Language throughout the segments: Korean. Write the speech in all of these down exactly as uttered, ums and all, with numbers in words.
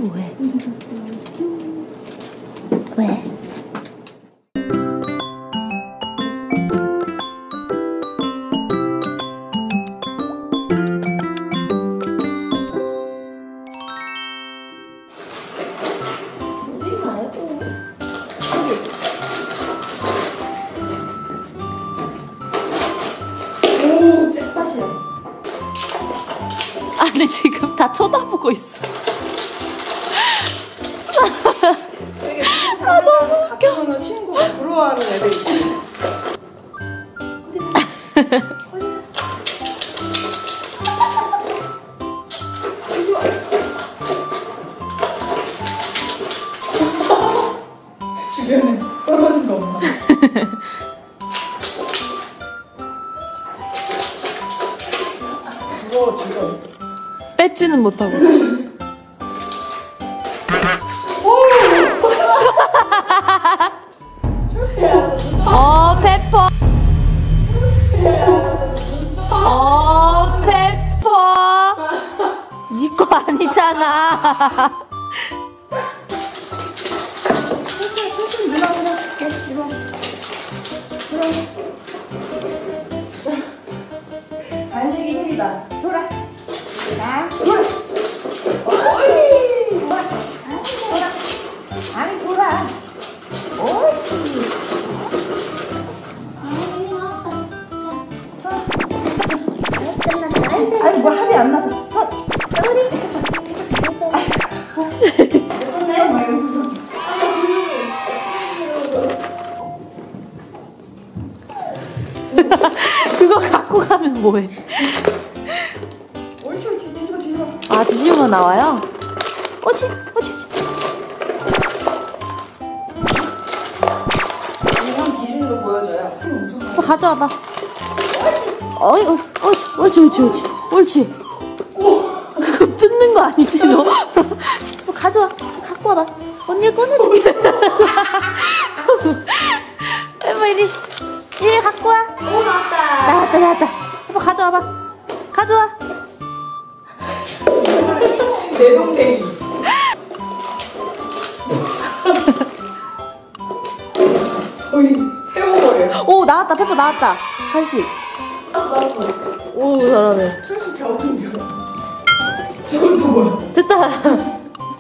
뭐해? 왜? 오, 잭팟이야. 아니 지금 다 쳐다보고 있어. 아, 너무 웃겨. 가끔 친구가 부러워하는 애들 있지. 주변에 떨어진 거 없나? 그거 지금 뺏지는 못하고. 어 페퍼. 어 페퍼. 니 거 아니잖아. 천천히 천천히 누나 누나 줄게. 이거 그럼 간식이 힘이다. 돌아 자 돌아. 옳지 돌아. 아니 돌아. 옳지. 아니 뭐 합이 안 나서. 그거 갖고 가면 뭐해? 옳지 옳지 뒤집어 뒤집어. 아 뒤집으면 나와요? 어찌 어찌. 이건 뒤집는 거 보여줘요. 어, 가져와봐. 어이, 어, 옳지, 옳지, 옳지, 옳지, 옳지. 그거 뜯는 거 아니지, 너? 어, 가져와, 갖고 와봐. 언니가 꺼내줄게. 손으로. 해봐, 이리, 이리 갖고 와. 오 나왔다. 나왔다, 나왔다. 해봐, 가져와봐. 가져와. 내 동생이. 거의 세워버려. 오, 나왔다, 페퍼 나왔다. 간식. 나왔어. 오, 잘하네. 철수 겨우긴 겨우. 저건 또 뭐야? 됐다.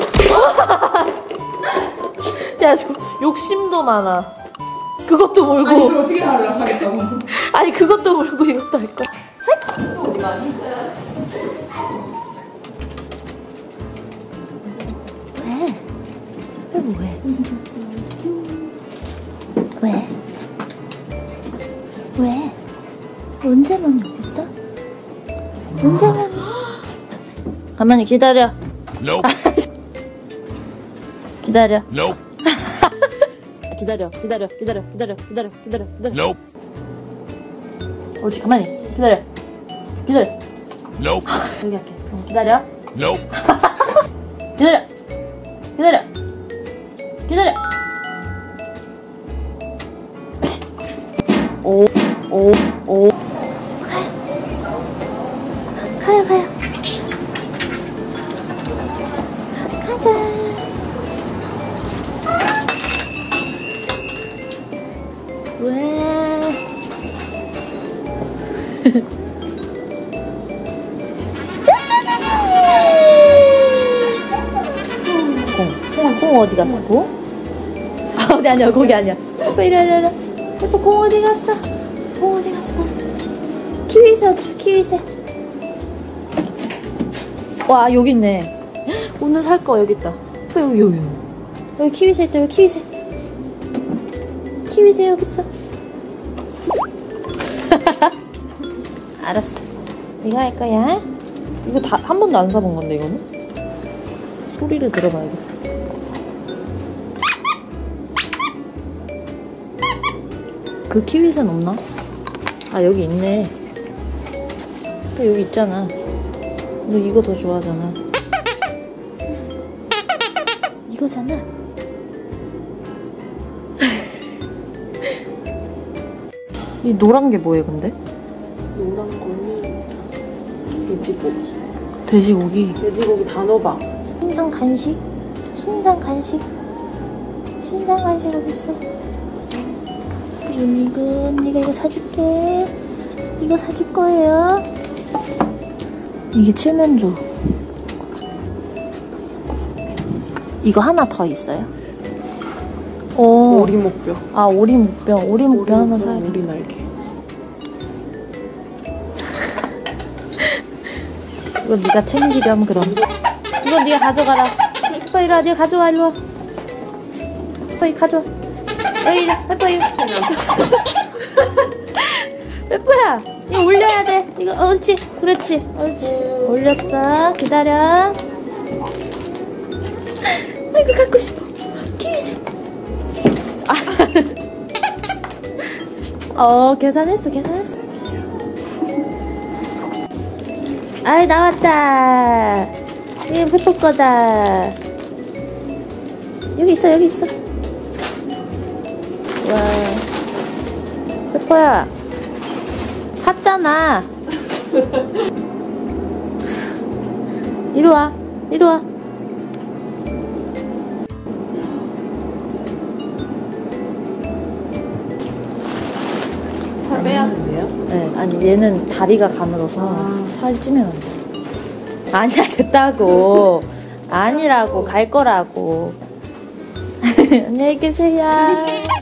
야, 욕심도 많아. 그것도 몰고. 아니 이걸 어떻게 하려 하겠다고. 아니, 그것도 몰고 이것도 할 거야. 또 어디 가니? 왜? 왜 뭐해? 왜? 왜? 언제만 있어? 언제만? 가만히 기다려. Nope. 기다려. Nope. 기다려. 기다려. 기다려. 기다려. 기다려. 기다려. 기다려. Nope. 옳지. 가만히 기다려. 기다려. Nope. 여기 할게. 응, 기다려. Nope. 기다려. 기다려. 기다려. 오, 오, 오. 가요, 가요. 가자. 왜? 공, 공 어디 갔어? 공? 아, 어디 아니야, 거기 아니야. 오빠 이리 이리 이리. 오빠 공 어디 갔어? 공 어디 갔어? 키위새 어딨어? 키위새. 와, 여기 있네. 오늘 살 거 여기 있다. 오빠 여기 여기 여기 키위새 있다. 여기 키위새. 키위새 여기 있어. 알았어. 이거 할 거야. 이거 다 한 번도 안 사본 건데 이거는. 소리를 들어봐야겠다. 그 키위새는 없나? 아 여기 있네. 여기 있잖아. 너 이거 더 좋아하잖아. 이거잖아. 이 노란 게 뭐예요 근데? 노란 거는 돼지고기. 돼지고기. 돼지고기 단호박. 생선 간식? 신상 간식. 신상 간식 어딨어? 윤이가, 언니가 이거 사줄게. 이거 사줄 거예요. 이게 칠면조. 이거 하나 더 있어요? 오. 오리목뼈. 아, 오리목뼈. 오리목뼈 하나 사야 돼. 오리 날개. 이거 네가 챙기렴 그럼. 이거 네가 가져가라. 페퍼 이리 와. 네가 가져와. 이리 와. 페퍼 이 가져와. 여기 이리. 페퍼 이리. 페퍼야. 이거 올려야 돼. 이거 어, 옳지. 그렇지. 옳지. 올렸어. 기다려. 이거 갖고 싶어. 키위새. 아. 어, 계산했어. 계산했어. 아이, 나왔다. 이게 페퍼 거다. 여기 있어, 여기 있어. 와. 페퍼야. 샀잖아. 이리 와. 이리 와. 살 빼야 돼요? 네, 아니 얘는 다리가 가늘어서 아. 살이 찌면 안 돼. 아니야, 됐다고. 아니라고, 갈 거라고. 안녕히 계세요.